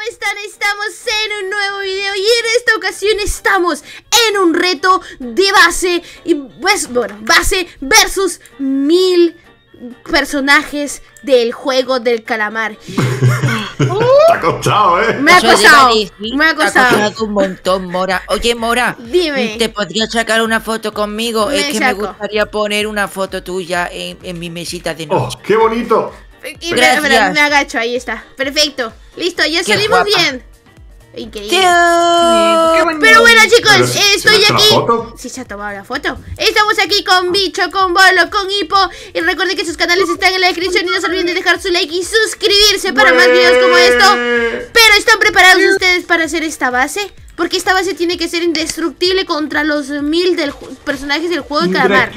están? Estamos en un nuevo video y en esta ocasión estamos en un reto de base y pues, bueno, base versus 1000 personajes del juego del calamar. Te ha costado, Me ha costado, me ha costado. Te ha costado un montón, Mora. Oye, Mora, dime. ¿te podrías sacar una foto conmigo? Me Es que saco. me gustaría poner una foto tuya en mi mesita de ¡Oh, noche. qué bonito! Y Gracias. me agacho, ahí está. Perfecto. Listo, ya Qué salimos guapa. bien. Increíble. ¡Tío! Pero bueno, chicos, Pero ¿se estoy ha hecho la aquí. foto? Sí, se ha tomado la foto. Estamos aquí con Bicho, con Bolo, con Hippo. Y recuerden que sus canales están en la descripción. Y no se olviden de dejar su like y suscribirse para más videos como esto. Pero ¿están preparados ustedes para hacer esta base? Porque esta base tiene que ser indestructible contra los 1000 personajes del juego de calamar.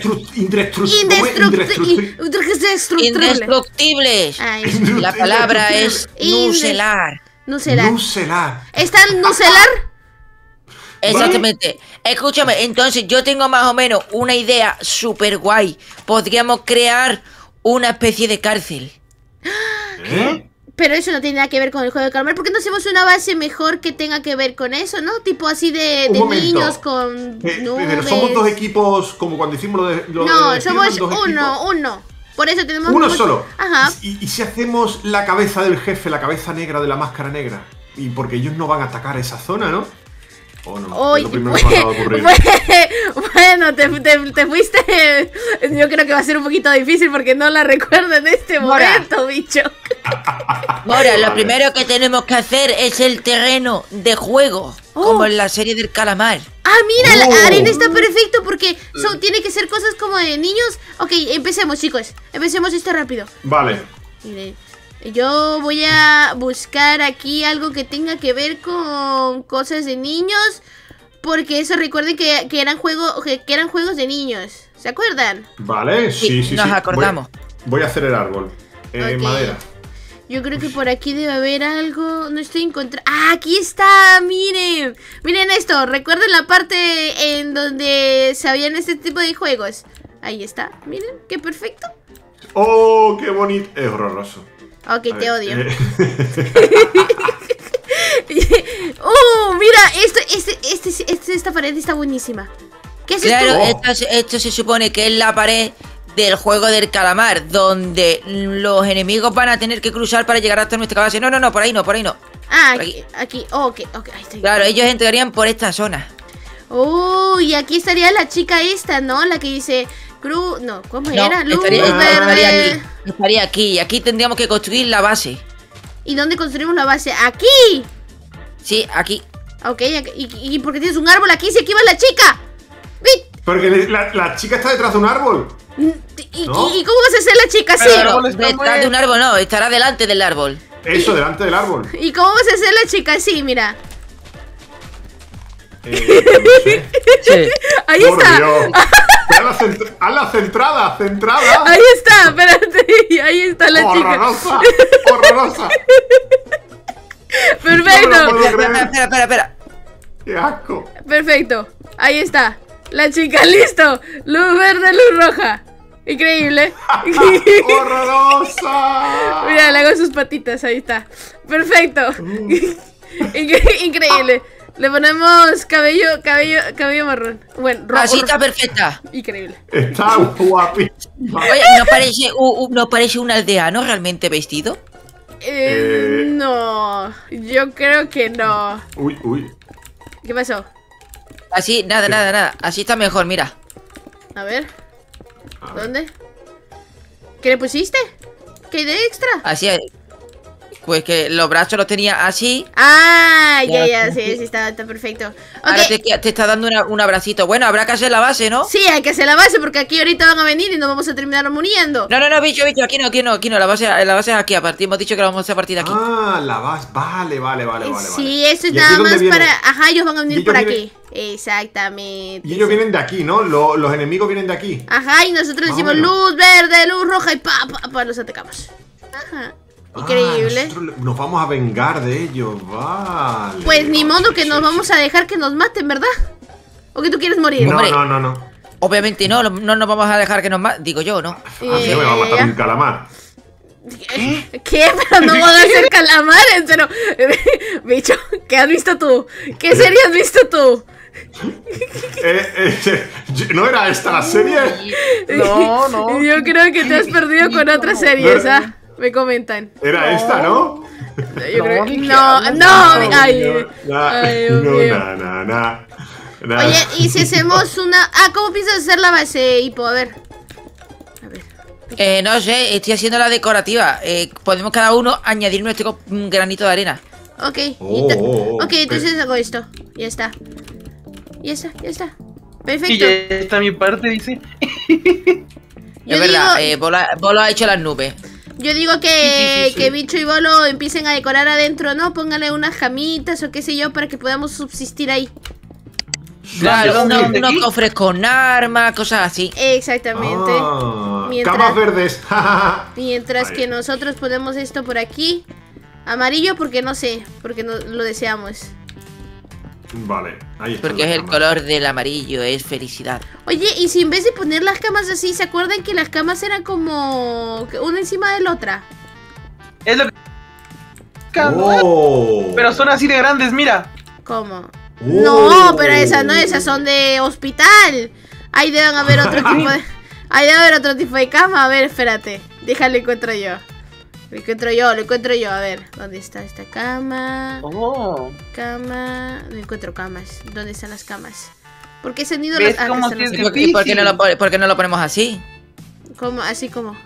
Indestructibles. Ay, La palabra es nucelar. Nucelar. Nucelar. ¿Está el nucelar? Exactamente. Escúchame, entonces yo tengo más o menos una idea súper guay. Podríamos crear una especie de cárcel. ¿Eh? Pero eso no tiene nada que ver con el juego de calamar. ¿Por qué no hacemos una base mejor que tenga que ver con eso, no? Tipo así de Un momento. niños con Pero nubes. somos dos equipos, como cuando hicimos lo de No, de somos Spiderman, dos equipos. uno. Por eso tenemos Uno solo. Ajá. ¿Y si hacemos la cabeza del jefe, la cabeza negra de la máscara negra? Y porque ellos no van a atacar esa zona, ¿no? ¿O no? Oye, Es lo primero que me acaba de ocurrir. bueno, te fuiste. Yo creo que va a ser un poquito difícil porque no la recuerdo en este Mora. momento, bicho. Ahora, lo Vale. primero que tenemos que hacer es el terreno de juego, como en la serie del calamar. Ah, mira, la Oh. arena está perfecto porque tiene que ser cosas como de niños. Ok, empecemos, chicos. Empecemos esto rápido. Vale. Mire, yo voy a buscar aquí algo que tenga que ver con cosas de niños. Porque eso recuerden que eran juegos de niños. ¿Se acuerdan? Vale, sí, sí, nos sí. acordamos. Voy a hacer el árbol. Ok. Madera. Yo creo que por aquí debe haber algo. No estoy encontrando. ¡Ah, aquí está! ¡Miren! Miren esto. ¿Recuerdan la parte en donde sabían este tipo de juegos? Ahí está. Miren, qué perfecto. ¡Oh, qué bonito! Es horroroso. Ok, A te ver, odio. Mira, esta pared está buenísima. ¿Qué es Claro, esto? esto se supone que es la pared del juego del calamar, donde los enemigos van a tener que cruzar para llegar hasta nuestra base. No, por ahí no. Ah, por aquí. Oh, ok, ahí está. Claro, ellos entrarían por esta zona. Oh, y aquí estaría la chica esta, ¿no? La que dice Cruz. No, ¿cómo No, era? Luz estaría verde. aquí. Y aquí tendríamos que construir la base. ¿Y dónde construimos la base? ¡Aquí! Sí, aquí. Ok, ¿y por qué tienes un árbol aquí? ¡Se aquí va la chica! Porque la chica está detrás de un árbol. ¿Y ¿No? cómo vas a hacer la chica así? Pero detrás de un árbol no, estará delante del árbol. Eso, delante del árbol. ¿Y cómo vas a hacer la chica así? Mira. No sé. Sí. Ahí Por está. Dios. Haz la centrada. Ahí está, espérate. Ahí está la chica. Horrorosa. Horrorosa. Perfecto. No lo puedo creer. Espera. Qué asco. Perfecto. Ahí está. La chica, listo. Luz verde, luz roja. Increíble. Horrorosa. Mira, le hago sus patitas, ahí está. Perfecto. Increíble. Le ponemos cabello marrón. Bueno, Así está perfecta. Increíble. Está guapísima. Oye, ¿no parece un aldeano realmente vestido? No, yo creo que no. Uy. ¿Qué pasó? Así, nada. Así está mejor, mira. A ver, A ver. ¿dónde? ¿Qué le pusiste? ¿Qué hay de extra? Así es. Pues que los brazos los tenía así. Ah, ya, Ya. sí, está perfecto. Ahora Ok, te está dando un abracito. Bueno, habrá que hacer la base, ¿no? sí, hay que hacer la base porque aquí ahorita van a venir y nos vamos a terminar muriendo. No, bicho, aquí no. La base es aquí. Aparte, hemos dicho que la vamos a partir de aquí. Ah, la vas. Vale. Sí, eso es ¿Y aquí nada dónde más viene? para... Ajá, ellos van a ¿Y venir ellos por vienen? aquí. Exactamente. Y ellos sí. vienen de aquí, ¿no? Los enemigos vienen de aquí. Ajá, y nosotros decimos bueno. luz verde, luz roja y pa, los atacamos. Ajá. Increíble. Nosotros nos vamos a vengar de ellos, vale. Pues ni modo que Sí, nos sí, vamos sí. a dejar que nos maten, ¿verdad? ¿O que tú quieres morir? Hombre. No. Obviamente no nos vamos a dejar que nos maten. Digo yo, ¿no? A mí no me va a matar un calamar. ¿Qué? Pero no van a ser calamares, pero... Bicho, ¿qué has visto tú? ¿Qué serie has visto tú? ¿No era esta la serie? No. Yo creo que te has perdido con otras series, ¿ah? Me comentan. Era esta, ¿no? Yo creo que... ¿de qué No, hablas? no, ay, Dios mío. Na. Oye, ¿y si hacemos una...? Ah, ¿cómo piensas hacer la base, Hipo? A ver. No sé, estoy haciendo la decorativa. Podemos cada uno añadir nuestro granito de arena. Ok. Oh. Ok, entonces hago esto. Ya está. Ya está. Y ya Perfecto. está mi parte, dice. Es verdad, Bolo ha hecho las nubes. Yo digo que, Sí. que Bicho y Bolo empiecen a decorar adentro, ¿no? Pónganle unas jamitas o qué sé yo para que podamos subsistir ahí. Claro, ¿Dónde? unos ¿Aquí? cofres con armas, cosas así. Exactamente. Mientras- Camas verdes. Mientras Ahí. que nosotros ponemos esto por aquí. Amarillo porque no sé, porque no lo deseamos. Vale, ahí está. Porque es el color del amarillo, es felicidad. Oye, y si en vez de poner las camas así, ¿se acuerdan que las camas eran como una encima de la otra? Es lo que... Oh. Pero son así de grandes, mira. ¿Cómo? Oh. No, pero esas son de hospital. Ahí deben haber otro tipo de... Ahí debe haber otro tipo de cama. A ver, espérate. Déjalo, encuentro yo. Lo encuentro yo. A ver, ¿dónde está esta cama? Oh. Cama... No encuentro camas. ¿Dónde están las camas? ¿Por qué se han ido ¿Ves las... cómo están las que ¿Y es camas. por qué por qué no lo ponemos así? ¿Cómo? Así como...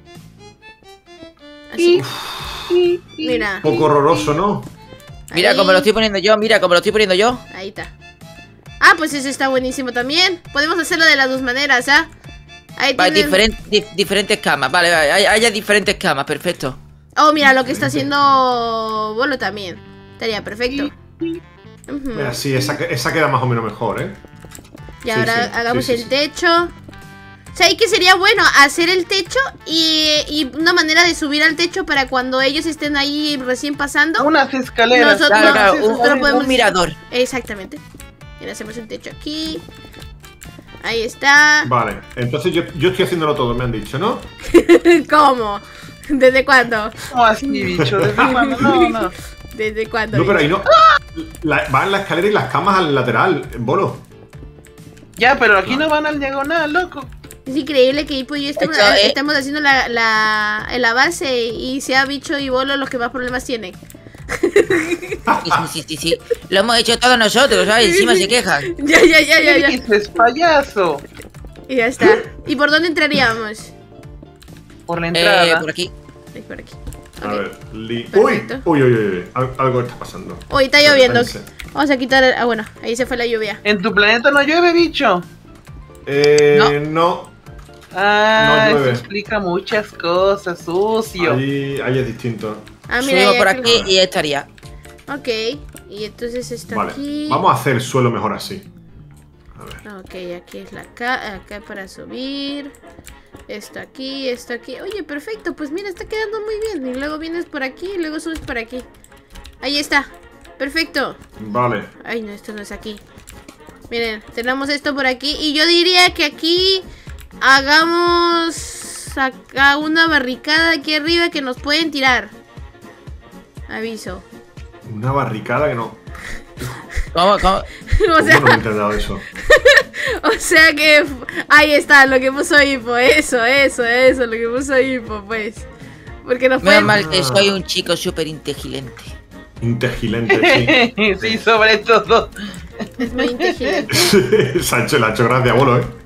Así. Mira. Un poco horroroso, ¿no? Mira Ahí. como lo estoy poniendo yo, Ahí está. Ah, pues eso está buenísimo también. Podemos hacerlo de las dos maneras, ¿ah? Ahí Vale, tienen... diferentes camas, vale, haya diferentes camas, perfecto. Oh, mira, lo que está haciendo Bolo también. Estaría perfecto. Ujú. Mira, sí, esa queda más o menos mejor, ¿eh? Y Sí, ahora sí, hagamos sí, sí, el sí. techo. O sea, ahí que sería bueno hacer el techo y una manera de subir al techo para cuando ellos estén ahí recién pasando. Unas escaleras. Nosotros- Claro, claro, nosotros podemos- un mirador. Exactamente. Mira, hacemos el techo aquí. Ahí está. Vale, entonces yo estoy haciéndolo todo, me han dicho, ¿no? ¿Cómo? ¿Desde cuándo? ¿Cómo así, bicho? ¿Desde cuándo? No. ¿Desde cuándo? No, pero ahí no. Van la escalera y las camas al lateral, en bolo. Ya, pero aquí no van al diagonal, loco. Es increíble que Hipo y yo estamos, Esto, estamos haciendo la base y sea Bicho y Bolo los que más problemas tienen. Sí. Lo hemos hecho todos nosotros, ¿sabes? Encima se quejan. Ya. ¿Qué dices, payaso? Y ya está. ¿Y por dónde entraríamos? Por la entrada. Por aquí. Ay, por aquí. A Ok. ver, Perfecto. uy, algo está pasando. Uy, está lloviendo. Espérense. Vamos a quitar... Ah, bueno, ahí se fue la lluvia. ¿En tu planeta no llueve, bicho? No. Ah, No eso llueve. explica muchas cosas, sucio. Ahí es distinto. Ah, mira, Subimos ya por que- aquí y estaría. Ok. Y entonces esto Vale, aquí. vamos a hacer el suelo mejor así. A ver. Ok, aquí es la acá para subir. Esto aquí. Oye, perfecto. Pues mira, está quedando muy bien. Y luego vienes por aquí y luego subes por aquí. Ahí está. Perfecto. Vale. Ay, no, esto no es aquí. Miren, tenemos esto por aquí. Y yo diría que aquí hagamos acá una barricada aquí arriba que nos pueden tirar. Aviso. Una barricada que no. ¿Cómo? O ¿Cómo sea, no me he enterado de eso? o sea que ahí está lo que puso Hipo. Eso, lo que puso Hipo, pues. Porque nos Menos pueden... mal que soy un chico súper inteligente. Integilente, sí. Sí, sobre todo. Es muy inteligente. Sancho le ha hecho gracia, bolo, ¿eh?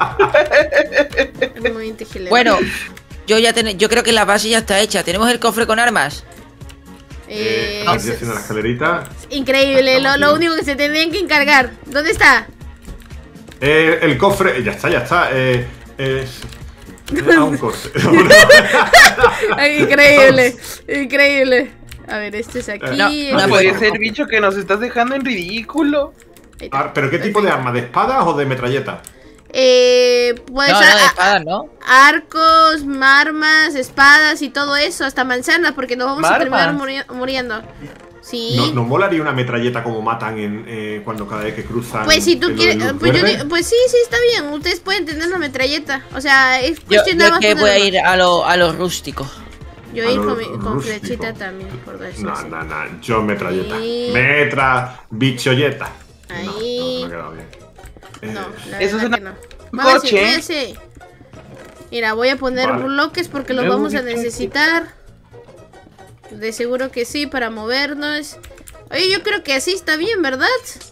Es muy inteligente. Bueno, yo creo que la base ya está hecha. ¿Tenemos el cofre con armas? Estoy haciendo la escalerita. Increíble, lo único que se tendrían que encargar. ¿Dónde está? El cofre, ya está. A un corte. Ay, increíble. A ver, este es aquí. No, este no es Puede aquí. ser, bicho, que nos estás dejando en ridículo. Ahí está. Ah, ¿pero qué tipo de arma? ¿De espadas o de metralleta? Pues No, de espadas, ¿no? arcos, armas, espadas y todo eso, hasta manzanas, porque nos vamos a terminar Marmas. muriendo. Sí. ¿No molaría una metralleta como matan cuando cada vez que cruzan? Pues si tú en lo quieres, de luz pues, verde? pues sí, está bien. Ustedes pueden tener una metralleta. O sea, es Yo cuestión nada más que voy a ponerlo. ir a lo rústico. Yo A ir lo con rústico. flechita también, por eso. No, yo metralleta. Y- Bicholleta. Ahí. No, no ha quedado bien. No, la Eso es verdad una- que no. un Muévese, coche. muévese. Mira, voy a poner Vale. bloques porque los Me vamos a ubico. necesitar. De seguro que sí, para movernos. Oye, yo creo que así está bien, ¿verdad?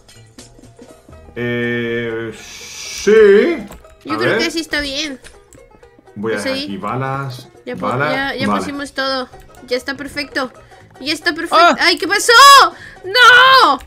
Sí. Yo A creo ver, que así está bien. voy a dejar sí. aquí balas. Ya, balas, ya vale. pusimos todo. Ya está perfecto. Ya está perfecto. ¡Ah! ¡Ay, qué pasó! ¡No!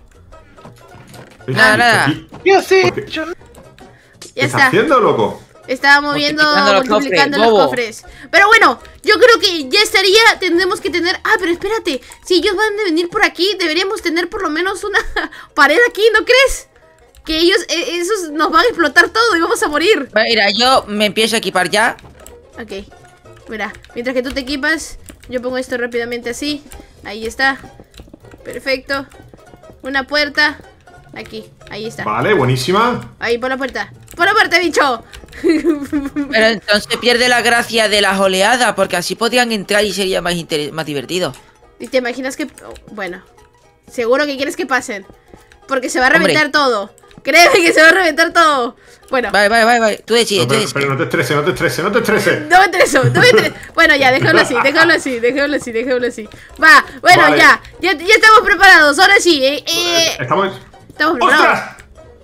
Nada. Aquí- Yo sé, ¿Por qué? yo no- ¿Qué Ya estás está. haciendo, loco? Estaba moviendo, Multiplicando los multiplicando cofres, los bobo. cofres. Pero bueno, yo creo que ya estaría. Tendremos que tener. Ah, pero espérate. Si ellos van a venir por aquí, deberíamos tener por lo menos una pared aquí, ¿no crees? Que ellos, esos nos van a explotar todo y vamos a morir. Mira, yo me empiezo a equipar ya. Ok. Mira, mientras que tú te equipas, yo pongo esto rápidamente así. Ahí está. Perfecto. Una puerta. Aquí, ahí está. Vale, buenísima. Ahí, por la puerta. ¡Por la puerta, bicho! Pero entonces pierde la gracia de las oleadas, porque así podrían entrar y sería más divertido. ¿Y te imaginas que...? Oh, bueno, seguro que quieres que pasen. Porque se va a Hombre. reventar todo. Créeme que se va a reventar todo. Bueno, Vale. Tú decides, No, tú pero, decides. pero no te estreses, no te estreses, no te estreses. no me interesó, no me interesó. Bueno, ya, déjalo así, déjalo así, déjalo así, déjalo así. Va, bueno, Vale. ya estamos preparados. Ahora sí, Estamos. estamos preparados. ¡Ostras!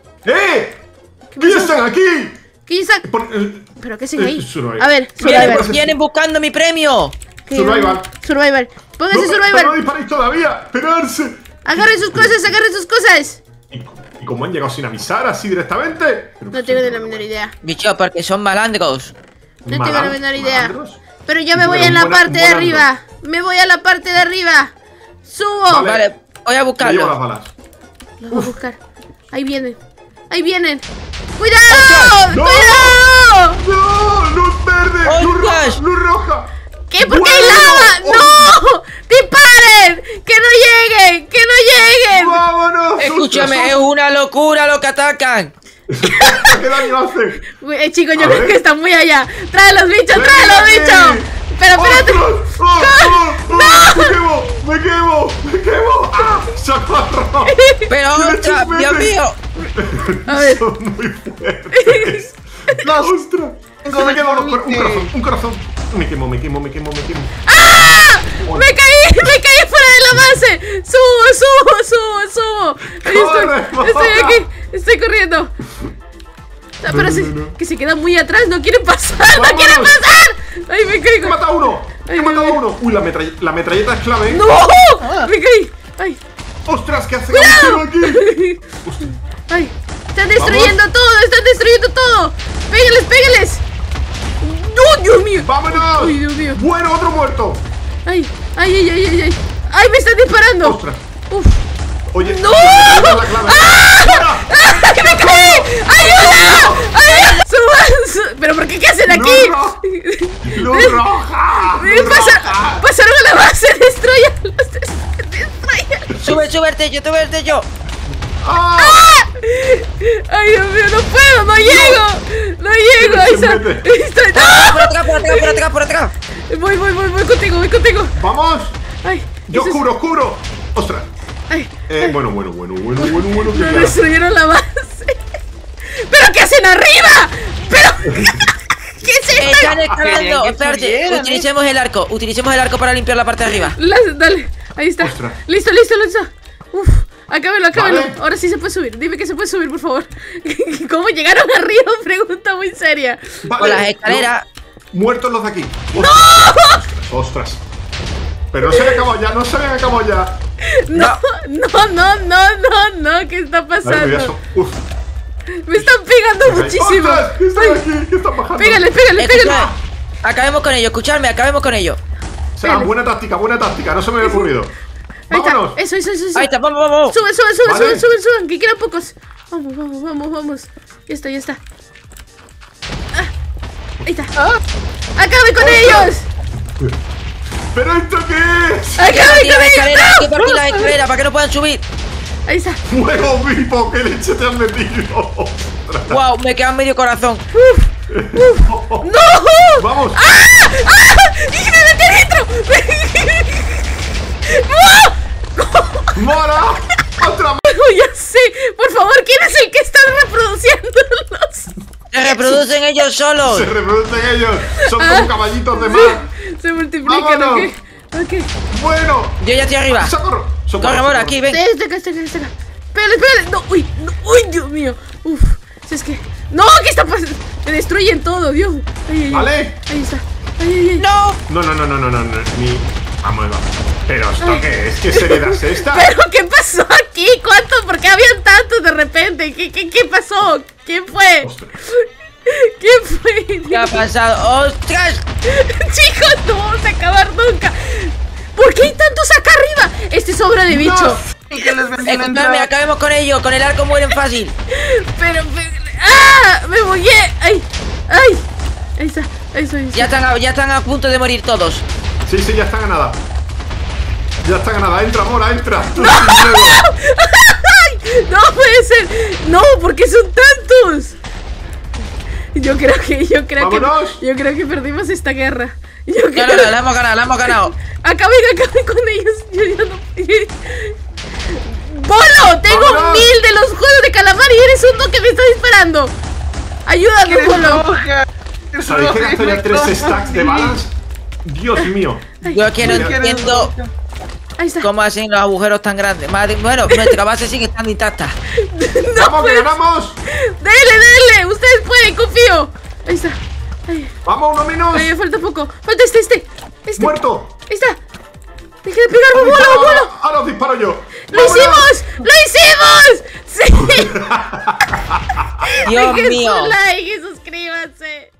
¡Que ya están aquí! ¿Qué está? Por- ¿Pero qué sigue ahí? Survival. A ver, Survival. survival. Vienen buscando mi premio. ¿Qué? Survival. Survival. Póngase No, survival. pero no disparéis todavía. ¡Esperarse! Agarren sus cosas, agarren sus cosas. ¿Y cómo han llegado sin avisar así directamente? No tengo ni la menor idea. Bicho, porque son malandros. No tengo la menor idea. ¿Malandros? Pero yo me Tú voy eres en la un parte de volando. arriba. Me voy a la parte de arriba. Subo. Vale. Vale, voy a Me llevo las buscarlo. balas. Los voy a buscar. Ahí vienen. Ahí vienen. ¡Cuidado! ¡No! ¡Cuidado! ¡No! ¡Luz verde! ¡Luz roja! ¡Ostras! ¡Luz roja! ¿Qué? ¿Por qué hay ¡Bueno! lava? ¡No! ¡Disparen! ¡Que no lleguen! ¡Que no lleguen! ¡Vámonos! Escúchame, es una locura lo que atacan. ¿Qué daño hace? Chicos, yo A creo ver. que están muy allá. ¡Trae los bichos! ¡Trae los bichos! Pero espérate. ¡No! ¡Me quemo! ¡Ah! ¡Socorro! Pero, ostras, Dios mío. A ver. Son muy fuertes. No, ¡Ostras! tengo Me quemo un uniforme. corazón, un corazón. Me quemo. ¡Me caí fuera de la base! ¡Subo! Ahí ¡Corre! estoy aquí, estoy corriendo. Ah, pero No. que se queda muy atrás, no quiere pasar, no ¡Vámonos! quiere pasar. ¡Ay, me ¡He caigo! matado a uno! Ay, ¡He matado a ay, uno! ¡Uy, la metralleta es clave! ¿eh? ¡No! Me caí. ¡Ay! ¡Ostras! ¿Qué hace ¡Cuidado! aquí? ¡Ay! ¡Están destruyendo todo! ¡Están destruyendo todo! ¡Pégales! ¡No, Dios mío! ¡Vámonos! ¡Ay, Dios mío! ¡Bueno, otro muerto! ¡Ay! ¡Ay, me están disparando! ¡Ostras! ¡Uf! Oye, ¡No! la metralleta es la clave. ¡Fuera! ¡Que me caí! ¡Ayuda! ¡Suban! ¿Pero por qué? ¿Qué hacen aquí? ¡Luz roja! ¡Luz roja! Pasaron a la base, destruyan. Sube el techo. ¡Ah! Ay, Dios mío, no puedo, no llego. Ahí Se está. mete. Ahí está. ¡No! Por atrás. Voy contigo. ¡Vamos! Ay, ¡Yo eso es- oscuro! ¡Ostras! Ay, Bueno, que no ya. destruyeron la base. ¿Pero qué hacen arriba? ¿Pero qué es esto? Están Querían escalando. que Espérate, subieran, utilicemos el arco para limpiar la parte de arriba. Dale, ahí está. Ostras. Listo. Uf, acábelo. Vale. Ahora sí se puede subir. Dime que se puede subir, por favor. ¿Cómo llegaron arriba? Pregunta muy seria. Vale, Con las escaleras. Muertos los de aquí. ¡Ostras! Pero no se habían acabado ya, No, ¿qué está Ay, ya pasando? son- Uf. Me están pegando muchísimo. ¡Ostras! ¿Qué están Ay, aquí? ¿Qué están bajando? Pégale. Escucha, acabemos con ello, escuchadme, acabemos con ello. O sea, buena táctica, no se me había ocurrido. Ahí está. ¡Vámonos! Eso. Ahí está, vamos. Suben, Vale. suben, que quedan pocos. Vamos. Ya está. Ah, ahí está. ¡Acabe con ellos! ¿Pero esto qué es? ¡Acabe Hay con que partir las ellos! escaleras para que no puedan subir. Ahí está. ¡Fuego vivo! ¡Qué leche te has metido! ¡Ostras! Wow, me queda medio corazón. ¡No! ¡Vamos! ¡Ah! ¡Y me metí entro! ¡Mola! ¡Otra más! Ya sé. Por favor, ¿quién es el que está reproduciéndolos? Se reproducen ellos solos. Se reproducen ellos. Son como caballitos de mar. Se multiplican, ¡Vámonos! ok. Bueno. Yo ya estoy arriba. ¡Socorro! Corre, Mora, aquí, ven. Está acá. Espérale. No, uy, Dios mío. Uf, es que... ¡No! ¿Qué está pasando? Me destruyen todo, Dios. Ay. Vale. Ahí está. Ay. ¡No! No. Ni... Vamos. ¿Pero esto qué es? ¿Qué seriedad es esta? ¿Pero qué pasó aquí? ¿Cuántos? ¿Por qué habían tantos de repente? ¿Qué pasó? ¿Quién fue? Ostras. ¿Quién fue? ¿Qué ha pasado? ¡Ostras! Chicos, no vamos a acabar nunca. ¿Por qué hay tantos acá arriba? Este es obra de bicho. Y que les vendí la Escúchame, entrada. acabemos con ello. Con el arco mueren fácil. Pero... ¡Ah! Me bugué. ¡Ay! Ahí está. Ya están a punto de morir todos. Sí, ya está ganada. Entra, Mora, entra. ¡Ay! ¡No puede ser! ¡No! ¿Por qué son tantos? Yo creo que perdimos esta guerra. No, la hemos ganado. Acaben con ellos. Yo ya no... ¡Bolo! Tengo ¡Vámonos! 1000 de los juegos de calamar y eres uno que me está disparando. Ayúdame, ¡Eres Bolo. roja! ¿Sabéis que gasto ya 3 stacks de balas? Dios mío. Yo que no entiendo Ahí está. cómo hacen los agujeros tan grandes. Bueno, nuestra base sigue estando intacta. ¡Vamos, que ganamos! Dele. Ustedes pueden, confío. Ahí está. ¡Vamos, 1 minuto! Ay, falta poco. Falta este. ¡Muerto! Ahí está. Deje de pegarme, Bolo. Ahora os disparo yo. ¡Lo hicimos! ¡Sí! Dios Dejen mío. su like y suscríbanse.